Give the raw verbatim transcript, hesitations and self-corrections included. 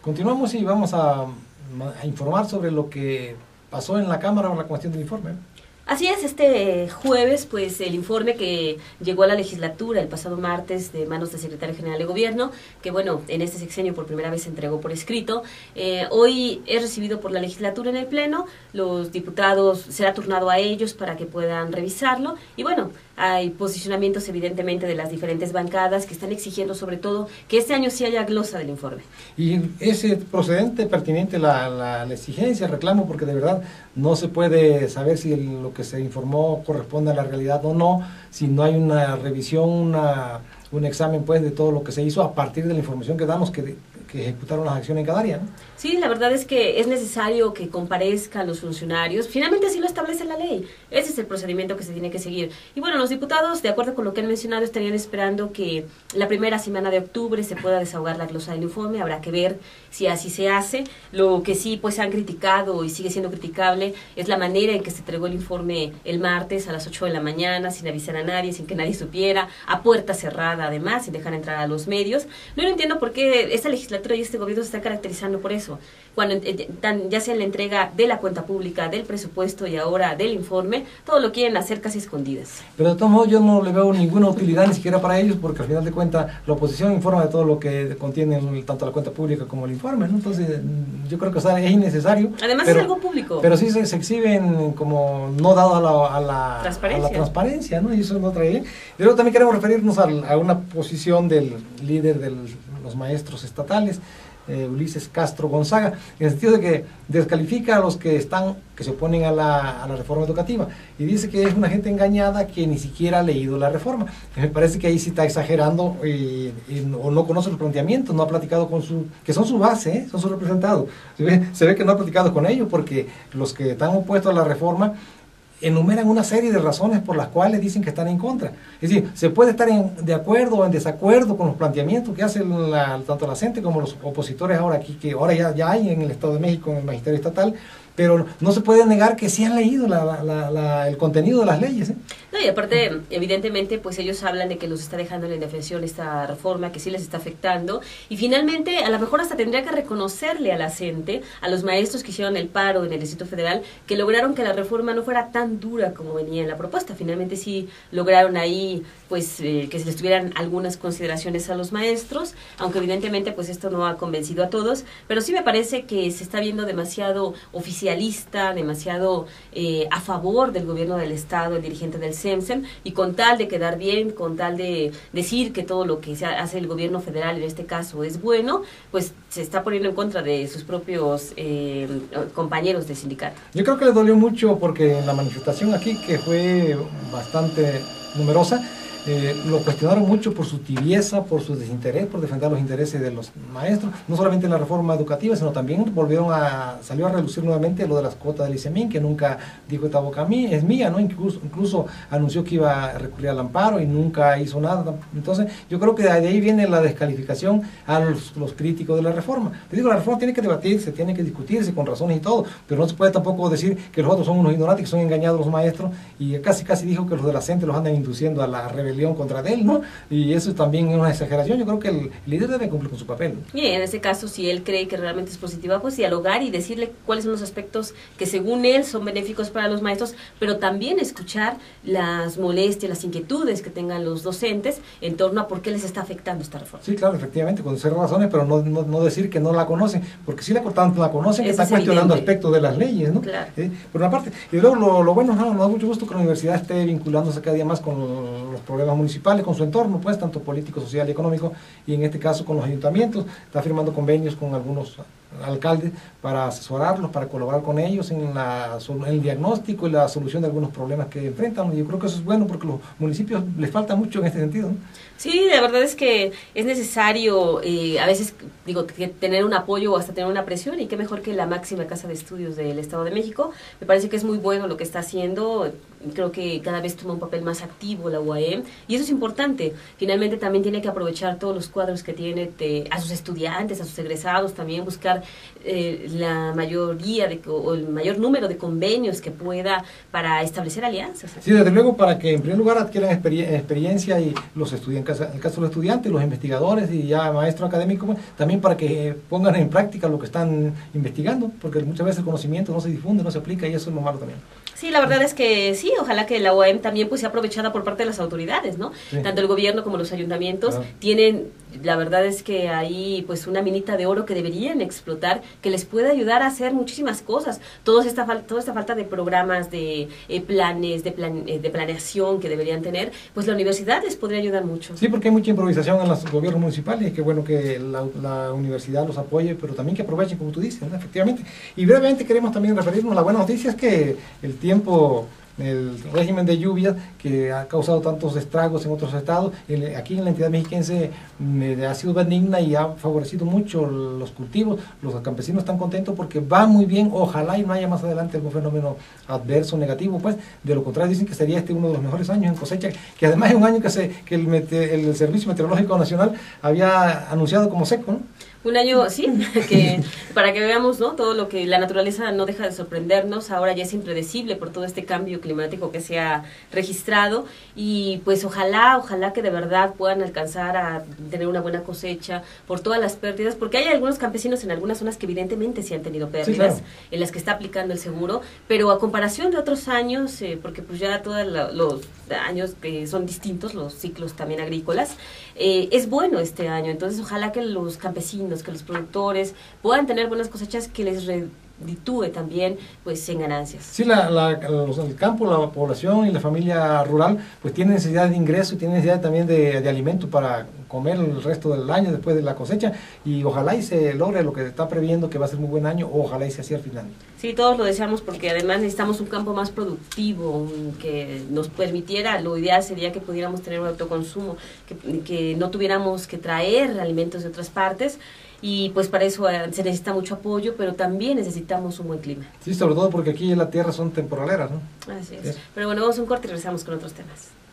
Continuamos y vamos a, a informar sobre lo que pasó en la Cámara con la cuestión del informe. Así es, este jueves, pues el informe que llegó a la legislatura el pasado martes de manos del secretario general de gobierno, que bueno, en este sexenio por primera vez se entregó por escrito, eh, hoy es recibido por la legislatura en el pleno, los diputados, será turnado a ellos para que puedan revisarlo, y bueno, hay posicionamientos evidentemente de las diferentes bancadas que están exigiendo sobre todo que este año sí haya glosa del informe. Y es procedente, pertinente la, la, la exigencia, el reclamo, porque de verdad no se puede saber si el, lo que se informó corresponde a la realidad o no, si no hay una revisión, una, un examen pues de todo lo que se hizo a partir de la información que damos que, que ejecutaron las acciones en cada área, ¿no? Sí, la verdad es que es necesario que comparezcan los funcionarios, finalmente así lo establece la ley, ese es el procedimiento que se tiene que seguir. Y bueno, los diputados, de acuerdo con lo que han mencionado, estarían esperando que la primera semana de octubre se pueda desahogar la glosa del informe, habrá que ver si así se hace. Lo que sí pues han criticado y sigue siendo criticable es la manera en que se entregó el informe el martes a las ocho de la mañana, sin avisar a nadie, sin que nadie supiera, a puerta cerrada además, sin dejar entrar a los medios. No lo entiendo por qué esta legislatura y este gobierno se está caracterizando por eso. Cuando ya sea en la entrega de la cuenta pública, del presupuesto y ahora del informe, todo lo quieren hacer casi escondidas. Pero de todos modos yo no le veo ninguna utilidad ni siquiera para ellos, porque al final de cuentas la oposición informa de todo lo que contiene tanto la cuenta pública como el informe, ¿no? Entonces yo creo que o sea, es innecesario. Además pero, es algo público. Pero sí se, se exhiben como no dado a la, a la, transparencia. A la transparencia, ¿no? Y eso no trae. Y luego también queremos referirnos a, a una posición del líder de los maestros estatales, Eh, Ulises Castro Gonzaga, en el sentido de que descalifica a los que están, que se oponen a la, a la reforma educativa, y dice que es una gente engañada que ni siquiera ha leído la reforma. Me parece que ahí sí está exagerando y, y, o no conoce los planteamientos, no ha platicado con su, que son su base, ¿eh? Son sus representados. Se ve, se ve que no ha platicado con ellos, porque los que están opuestos a la reforma enumeran una serie de razones por las cuales dicen que están en contra. Es decir, se puede estar en, de acuerdo o en desacuerdo con los planteamientos que hacen la, tanto la gente como los opositores ahora aquí, que ahora ya, ya hay en el Estado de México, en el Magisterio Estatal, pero no se puede negar que sí han leído la, la, la, el contenido de las leyes, ¿eh? No, y aparte, evidentemente, pues ellos hablan de que los está dejando en la indefensión esta reforma, que sí les está afectando, y finalmente, a lo mejor hasta tendría que reconocerle a la gente, a los maestros que hicieron el paro en el Distrito Federal, que lograron que la reforma no fuera tan dura como venía en la propuesta. Finalmente sí lograron ahí, pues, eh, que se les tuvieran algunas consideraciones a los maestros, aunque evidentemente, pues esto no ha convencido a todos, pero sí me parece que se está viendo demasiado oficialista, demasiado eh, a favor del gobierno del Estado, el dirigente del CEMSEM, y con tal de quedar bien, con tal de decir que todo lo que se hace el gobierno federal en este caso es bueno, pues se está poniendo en contra de sus propios eh, compañeros del sindicato. Yo creo que le dolió mucho porque en la manifestación aquí, que fue bastante numerosa, Eh, lo cuestionaron mucho por su tibieza, por su desinterés, por defender los intereses de los maestros, no solamente en la reforma educativa, sino también volvieron a, salió a relucir nuevamente lo de las cuotas del ICEMIN, que nunca dijo esta boca a mí, es mía, ¿no? Incluso, incluso anunció que iba a recurrir al amparo y nunca hizo nada. Entonces, yo creo que de ahí viene la descalificación a los, los críticos de la reforma. Te digo, la reforma tiene que debatirse, tiene que discutirse con razones y todo, pero no se puede tampoco decir que los otros son unos ignorantes, que son engañados los maestros, y casi casi dijo que los de la CENTE los andan induciendo a la rebelión contra de él, ¿no? Y eso también es una exageración. Yo creo que el líder debe cumplir con su papel. Y en ese caso, si él cree que realmente es positiva, pues dialogar y decirle cuáles son los aspectos que según él son benéficos para los maestros, pero también escuchar las molestias, las inquietudes que tengan los docentes en torno a por qué les está afectando esta reforma. Sí, claro, efectivamente, conocer razones, pero no, no, no decir que no la conocen, porque si la, tanto la conocen, que están cuestionando aspectos de las leyes, ¿no? Claro. ¿Eh? Por una parte. Y luego lo, lo bueno, no, nos da mucho gusto que la universidad esté vinculándose cada día más con los problemas municipales, con su entorno, pues, tanto político, social y económico, y en este caso con los ayuntamientos, está firmando convenios con algunos alcaldes para asesorarlos, para colaborar con ellos en, la, en el diagnóstico y la solución de algunos problemas que enfrentan. Y yo creo que eso es bueno porque a los municipios les falta mucho en este sentido, ¿no? Sí, la verdad es que es necesario eh, a veces, digo, que tener un apoyo o hasta tener una presión, y qué mejor que la máxima casa de estudios del Estado de México. Me parece que es muy bueno lo que está haciendo, creo que cada vez toma un papel más activo la U A M, y eso es importante. Finalmente también tiene que aprovechar todos los cuadros que tiene de, a sus estudiantes, a sus egresados, también buscar eh, la mayoría de, o el mayor número de convenios que pueda para establecer alianzas. Sí, desde luego, para que en primer lugar adquieran experien experiencia y los estudiantes, en el caso de los estudiantes, los investigadores y ya maestros académicos, también para que pongan en práctica lo que están investigando, porque muchas veces el conocimiento no se difunde, no se aplica, y eso es lo malo también. Sí, la verdad es que sí, ojalá que la U A M también pues sea aprovechada por parte de las autoridades, ¿no? Sí. Tanto el gobierno como los ayuntamientos claro. tienen, la verdad es que hay pues una minita de oro que deberían explotar, que les puede ayudar a hacer muchísimas cosas. Toda esta, toda esta falta de programas, de eh, planes, de, plan, eh, de planeación que deberían tener, pues la universidad les podría ayudar mucho. Sí, porque hay mucha improvisación en los gobiernos municipales, y que bueno que la, la universidad los apoye, pero también que aprovechen, como tú dices, ¿no? Efectivamente. Y brevemente queremos también referirnos a la buena noticia, es que el tiempo, el régimen de lluvias que ha causado tantos estragos en otros estados, el, aquí en la entidad mexiquense eh, ha sido benigna y ha favorecido mucho los cultivos. Los campesinos están contentos porque va muy bien, ojalá y no haya más adelante algún fenómeno adverso, negativo, pues de lo contrario dicen que sería este uno de los mejores años en cosecha, que además es un año que, se, que el, mete, el Servicio Meteorológico Nacional había anunciado como seco, ¿no? Un año, sí, que para que veamos, ¿no? Todo lo que la naturaleza no deja de sorprendernos, ahora ya es impredecible por todo este cambio climático que se ha registrado, y pues ojalá, ojalá que de verdad puedan alcanzar a tener una buena cosecha por todas las pérdidas, porque hay algunos campesinos en algunas zonas que evidentemente sí han tenido pérdidas, sí, claro. en las que está aplicando el seguro, pero a comparación de otros años, eh, porque pues ya todos los años que son distintos, los ciclos también agrícolas, eh, es bueno este año, entonces ojalá que los campesinos, que los productores puedan tener buenas cosechas que les reditúe también pues en ganancias. Sí, la, la, los, el campo, la población y la familia rural pues tienen necesidad de ingreso y tienen necesidad también de, de alimento para comer el resto del año después de la cosecha, y ojalá y se logre lo que se está previendo, que va a ser muy buen año, o ojalá y se así al final. Sí, todos lo deseamos, porque además necesitamos un campo más productivo, un, que nos permitiera, lo ideal sería que pudiéramos tener un autoconsumo, que, que no tuviéramos que traer alimentos de otras partes, y pues para eso eh, se necesita mucho apoyo, pero también necesitamos un buen clima. Sí, sobre todo porque aquí en la tierra son temporaleras, ¿no? Así es. Sí. Pero bueno, vamos a un corte y regresamos con otros temas.